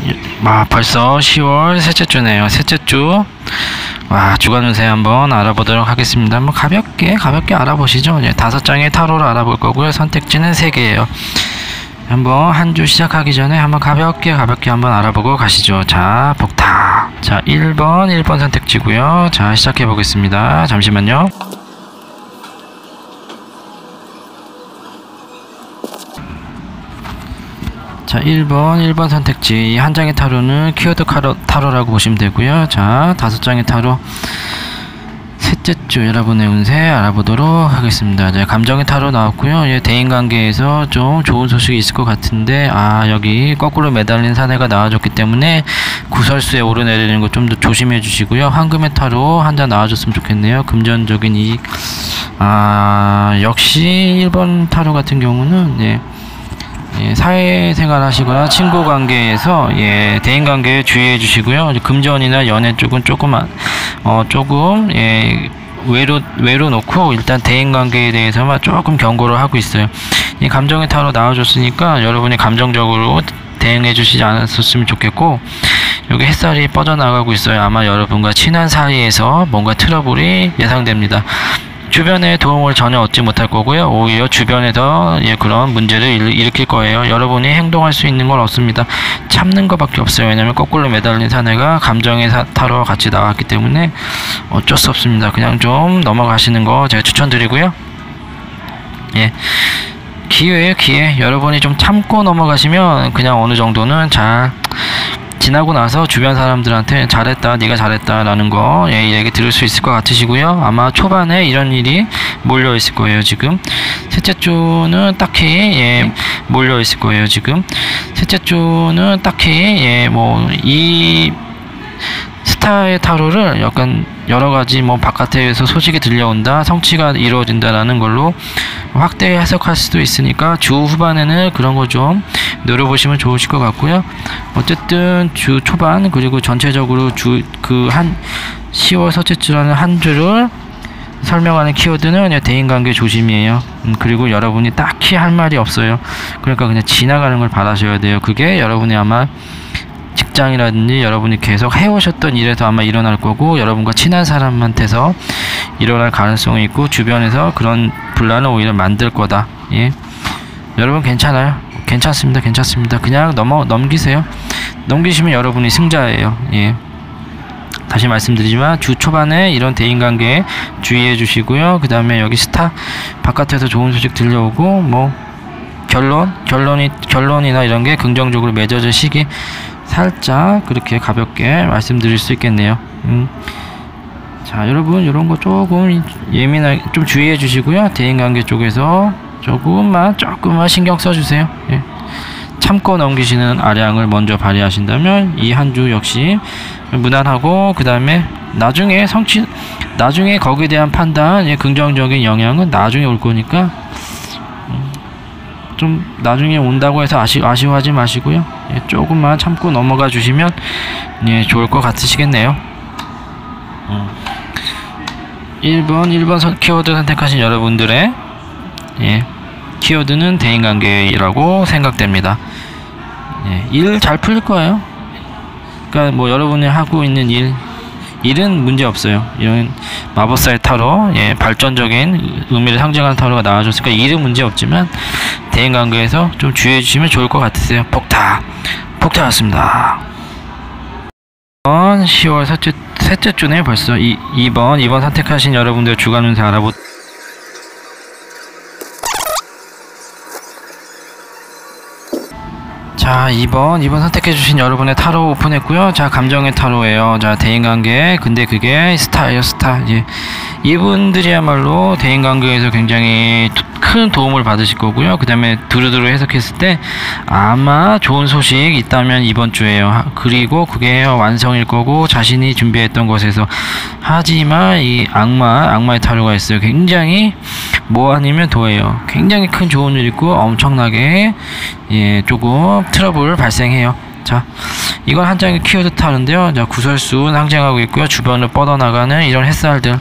벌써 10월 셋째 주네요. 셋째 주. 주간 운세 한번 알아보도록 하겠습니다. 한번 가볍게 알아보시죠. 5장의 타로를 알아볼 거고요. 선택지는 3개예요. 한번 한 주 시작하기 전에 한번 가볍게 한번 알아보고 가시죠. 자, 복탁. 자, 1번 선택지고요. 자, 시작해 보겠습니다. 잠시만요. 자, 1번 선택지. 이 한 장의 타로는 키워드 타로라고 보시면 되고요. 자, 5장의 타로. 셋째 주 여러분의 운세 알아보도록 하겠습니다. 자, 감정의 타로 나왔고요. 대인관계에서 좀 좋은 소식이 있을 것 같은데, 여기 거꾸로 매달린 사내가 나와줬기 때문에 구설수에 오르내리는 거 좀 더 조심해 주시고요. 황금의 타로 한 장 나와줬으면 좋겠네요. 금전적인 이익. 역시 1번 타로 같은 경우는 사회생활 하시거나 친구 관계에서 대인관계에 주의해 주시고요. 금전이나 연애 쪽은 조금 외로 놓고 일단 대인관계에 대해서만 조금 경고를 하고 있어요. 이 감정의 타로 나와줬으니까 여러분이 감정적으로 대응해 주시지 않았었으면 좋겠고, 여기 햇살이 뻗어나가고 있어요. 아마 여러분과 친한 사이에서 뭔가 트러블이 예상됩니다. 주변의 도움을 전혀 얻지 못할 거고요. 오히려 주변에서 그런 문제를 일으킬 거예요. 여러분이 행동할 수 있는 건 없습니다. 참는 것밖에 없어요. 왜냐면 거꾸로 매달린 사내가 감정의 타로와 같이 나왔기 때문에 어쩔 수 없습니다. 그냥 좀 넘어가시는 거 제가 추천드리고요. 기회예요, 기회. 여러분이 좀 참고 넘어가시면 그냥 어느 정도는 잘 지나고 나서 주변 사람들한테 잘했다, 네가 잘했다 라는 거 얘기 들을 수 있을 것 같으시고요. 아마 초반에 이런 일이 몰려 있을 거예요. 지금 셋째 주는 딱히 몰려 있을 거예요. 지금 셋째 주는 딱히 이 스타의 타로를 약간 여러가지 바깥에서 소식이 들려온다, 성취가 이루어진다라는 걸로 확대 해석할 수도 있으니까 주 후반에는 그런 거 좀 노려보시면 좋으실 것 같고요. 어쨌든 주 초반 그리고 전체적으로 한 10월 첫째 주라는 한 주를 설명하는 키워드는 대인관계 조심이에요. 그리고 여러분이 딱히 할 말이 없어요. 그러니까 그냥 지나가는 걸 바라셔야 돼요. 그게 여러분이 아마 직장이라든지 여러분이 계속 해오셨던 일에서 아마 일어날 거고, 여러분과 친한 사람한테서 일어날 가능성이 있고, 주변에서 그런 분란을 오히려 만들 거다. 여러분 괜찮아요. 괜찮습니다. 그냥 넘기세요. 넘기시면 여러분이 승자예요. 다시 말씀드리지만 주 초반에 이런 대인관계에 주의해 주시고요. 그 다음에 여기 스타 바깥에서 좋은 소식 들려오고 결론이나 이런 게 긍정적으로 맺어질 시기 살짝 그렇게 가볍게 말씀드릴 수 있겠네요. 자, 여러분 이런 거 조금 예민하게 좀 주의해 주시고요. 대인관계 쪽에서 조금만 신경 써주세요. 참고 넘기시는 아량을 먼저 발휘하신다면 이 한 주 역시 무난하고, 그 다음에 나중에 거기에 대한 판단, 긍정적인 영향은 나중에 올 거니까 좀 나중에 온다고 해서 아쉬워하지 마시고요. 조금만 참고 넘어가 주시면 좋을 것 같으시겠네요. 1번 키워드 선택하신 여러분들의 키워드는 대인관계라고 생각됩니다. 일 잘 풀릴 거예요. 그러니까 여러분이 하고 있는 일은 문제 없어요. 이런 마법사의 타로, 발전적인 의미를 상징하는 타로가 나와줬으니까 일은 문제 없지만 대인관계에서 좀 주의해 주시면 좋을 것 같으세요. 폭탄이었습니다. 10월 셋째 주네. 벌써 2번 선택하신 여러분들 주간 운세 자, 2번 선택해주신 여러분의 타로 오픈했고요. 자, 감정의 타로예요. 자, 대인관계. 근데 그게 스타예요, 스타. 이분들이야말로 대인관계에서 굉장히 큰 도움을 받으실 거고요. 그 다음에 두루두루 해석했을 때 아마 좋은 소식 있다면 이번 주에요. 그리고 그게 완성일 거고, 자신이 준비했던 것에서. 하지만 이 악마의 타로가 있어요. 굉장히 아니면 도예요. 굉장히 큰 좋은 일 있고 엄청나게 조금 트러블 발생해요. 자, 이건 한 장의 키워드 타로인데요. 자, 구설수 상징하고 있고요. 주변을 뻗어나가는 이런 햇살들.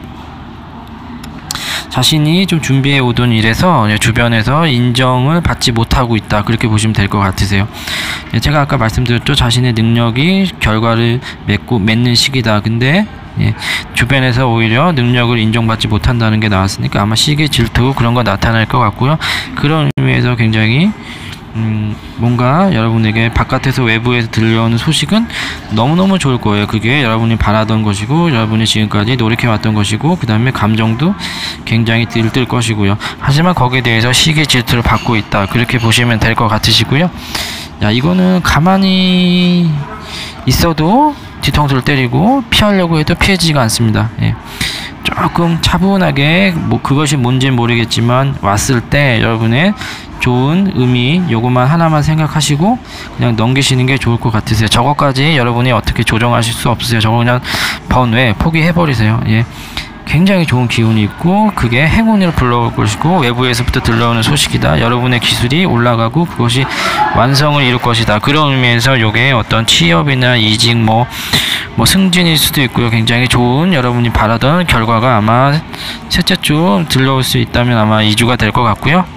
자신이 좀 준비해 오던 일에서 주변에서 인정을 받지 못하고 있다, 그렇게 보시면 될 것 같으세요. 제가 아까 말씀드렸죠. 자신의 능력이 결과를 맺는 시기다. 근데 주변에서 오히려 능력을 인정받지 못한다는 게 나왔으니까 아마 시기, 질투 그런 거 나타날 것 같고요. 그런 의미에서 굉장히 뭔가 여러분에게 바깥에서 외부에서 들려오는 소식은 너무너무 좋을 거예요. 그게 여러분이 바라던 것이고 여러분이 지금까지 노력해왔던 것이고 그 다음에 감정도 굉장히 들뜰 것이고요. 하지만 거기에 대해서 시기, 질투를 받고 있다. 그렇게 보시면 될 것 같으시고요. 야, 이거는 가만히 있어도 뒤통수를 때리고 피하려고 해도 피해지지가 않습니다. 조금 차분하게 그것이 뭔지는 모르겠지만 왔을 때 여러분의 좋은 의미 요것만 하나만 생각하시고 그냥 넘기시는 게 좋을 것 같으세요. 저것까지 여러분이 어떻게 조정하실 수 없으세요. 저거 그냥 번외 포기해버리세요. 굉장히 좋은 기운이 있고 그게 행운을 불러올 것이고 외부에서부터 들려오는 소식이다. 여러분의 기술이 올라가고 그것이 완성을 이룰 것이다. 그런 의미에서 요게 어떤 취업이나 이직 뭐 승진일 수도 있고요. 굉장히 좋은 여러분이 바라던 결과가 아마 셋째 주 들려올 수 있다면 아마 2주가 될 것 같고요.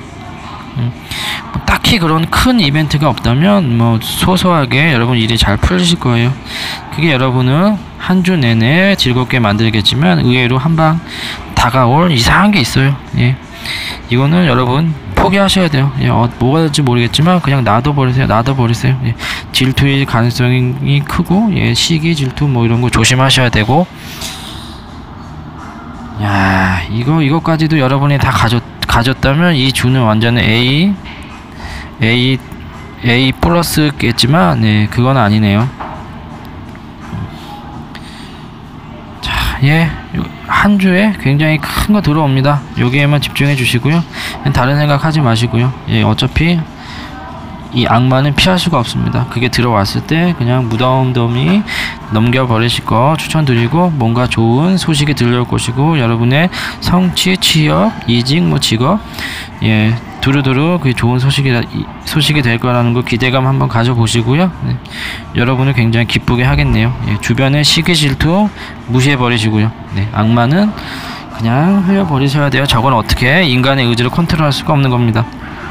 딱히 그런 큰 이벤트가 없다면 소소하게 여러분 일이 잘 풀리실 거예요. 그게 여러분은 한 주 내내 즐겁게 만들겠지만 의외로 한방 다가올 이상한 게 있어요. 이거는 여러분 포기하셔야 돼요. 뭐가 될지 모르겠지만 그냥 놔둬버리세요. 질투일 가능성이 크고 시기, 질투 이런 거 조심하셔야 되고 야 이거까지도 여러분이 다 가졌다면 이 주는 완전 A 플러스겠지만 그건 아니네요. 자, 한 주에 굉장히 큰 거 들어옵니다. 여기에만 집중해 주시고요. 다른 생각하지 마시고요. 어차피 이 악마는 피할 수가 없습니다. 그게 들어왔을 때 그냥 무덤덤이 넘겨버리실 거 추천드리고 뭔가 좋은 소식이 들려올 것이고 여러분의 성취, 취업, 이직, 직업 두루두루 그게 좋은 소식이 될 거라는 거 기대감 한번 가져보시고요. 여러분을 굉장히 기쁘게 하겠네요. 주변의 시기, 질투 무시해버리시고요. 악마는 그냥 흘려버리셔야 돼요. 저건 어떻게 인간의 의지를 컨트롤할 수가 없는 겁니다.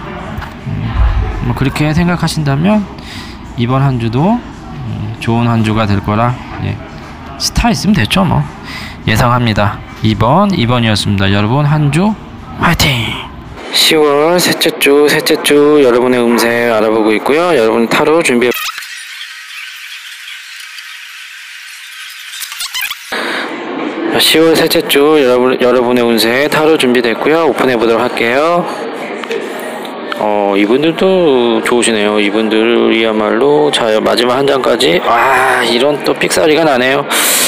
그렇게 생각하신다면 이번 한 주도 좋은 한 주가 될 거라 스타 있으면 됐죠. 예상합니다. 2번이었습니다. 여러분 한 주 화이팅! 10월 셋째 주 여러분의 음세 알아보고 있고요. 여러분 타로 준비 10월 셋째 주 여러분의 운세 타로 준비됐고요. 오픈해 보도록 할게요. 이분들도 좋으시네요. 이분들이야말로 자 마지막 한 장까지 이런 또 삑사리가 나네요.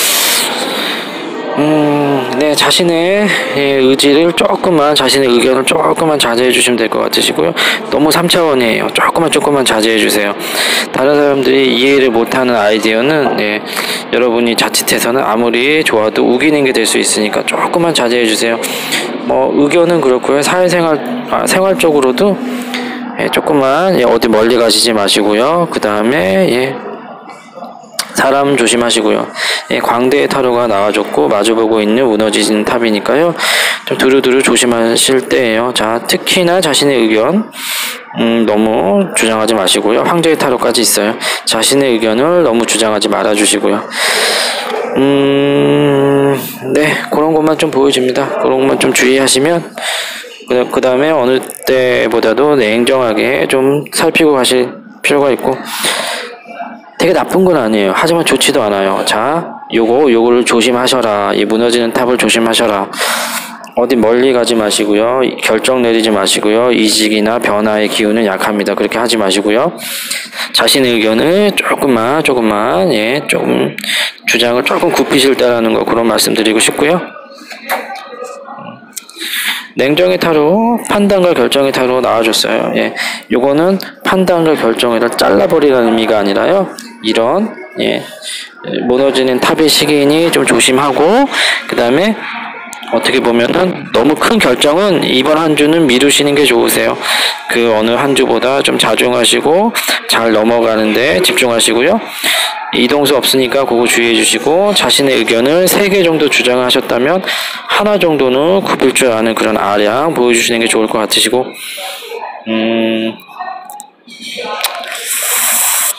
자신의 의지를 자신의 의견을 조금만 자제해 주시면 될 것 같으시고요. 너무 3차원이에요. 조금만 자제해 주세요. 다른 사람들이 이해를 못하는 아이디어는 여러분이 자칫해서는 아무리 좋아도 우기는 게 될 수 있으니까 조금만 자제해 주세요. 의견은 그렇고요. 생활적으로도 조금만 어디 멀리 가시지 마시고요. 그 다음에 사람 조심하시고요. 광대의 타로가 나와줬고 마주보고 있는 무너지는 탑이니까요. 좀 두루두루 조심하실 때예요. 자, 특히나 자신의 의견 너무 주장하지 마시고요. 황제의 타로까지 있어요. 자신의 의견을 너무 주장하지 말아주시고요. 그런 것만 좀 보여집니다. 그런 것만 좀 주의하시면 그 다음에 어느 때보다도 냉정하게 좀 살피고 가실 필요가 있고 되게 나쁜 건 아니에요. 하지만 좋지도 않아요. 자, 요거를 조심하셔라. 이 무너지는 탑을 조심하셔라. 어디 멀리 가지 마시고요. 결정 내리지 마시고요. 이직이나 변화의 기운은 약합니다. 그렇게 하지 마시고요. 자신의 의견을 조금만 조금 주장을 조금 굽히실 때라는 거 그런 말씀 드리고 싶고요. 냉정의 타로, 판단과 결정의 타로 나와줬어요. 요거는 판단과 결정을 잘라버리라는 의미가 아니라요. 이런 무너지는 탑의 시기니 좀 조심하고 그 다음에 어떻게 보면은 너무 큰 결정은 이번 한 주는 미루시는 게 좋으세요. 그 어느 한 주보다 좀 자중하시고 잘 넘어가는데 집중하시고요. 이동수 없으니까 그거 주의해 주시고 자신의 의견을 3개 정도 주장하셨다면 하나 정도는 굽힐 줄 아는 그런 아량 보여주시는 게 좋을 것 같으시고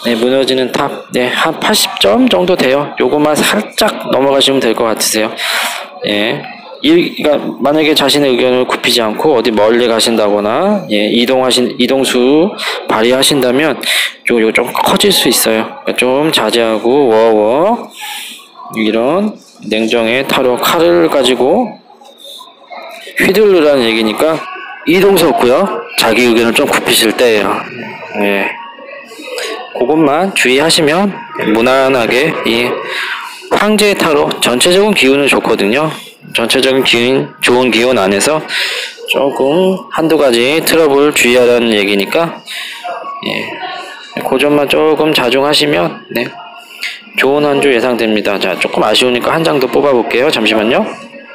네, 무너지는 탑, 네, 한 80점 정도 돼요. 요것만 살짝 넘어가시면 될 것 같으세요. 예. 그러니까 만약에 자신의 의견을 굽히지 않고 어디 멀리 가신다거나, 예, 이동수 발휘하신다면, 요거 좀 커질 수 있어요. 그러니까 좀 자제하고, 워워, 이런 냉정의 타로 칼을 가지고 휘둘르라는 얘기니까, 이동수 없고요. 자기 의견을 좀 굽히실 때예요. 예. 그것만 주의하시면 무난하게 이 황제의 타로 전체적인 기운은 좋거든요. 전체적인 기운, 좋은 기운 안에서 조금 한두 가지 트러블 주의하라는 얘기니까, 예, 그 점만 조금 자중하시면, 네, 좋은 한 주 예상됩니다. 자, 조금 아쉬우니까 한 장 더 뽑아볼게요. 잠시만요.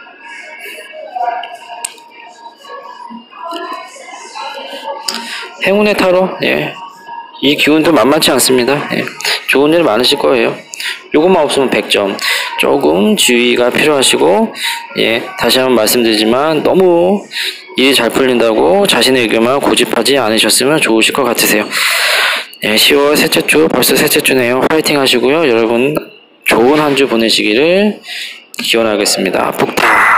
행운의 타로, 예, 이 기운도 만만치 않습니다. 예, 좋은 일 많으실 거예요. 요것만 없으면 100점. 조금 주의가 필요하시고, 예, 다시 한번 말씀드리지만 너무 일이 잘 풀린다고 자신의 의견만 고집하지 않으셨으면 좋으실 것 같으세요. 예, 10월 셋째 주, 벌써 셋째 주네요. 파이팅 하시고요. 여러분 좋은 한 주 보내시기를 기원하겠습니다. 폭탄!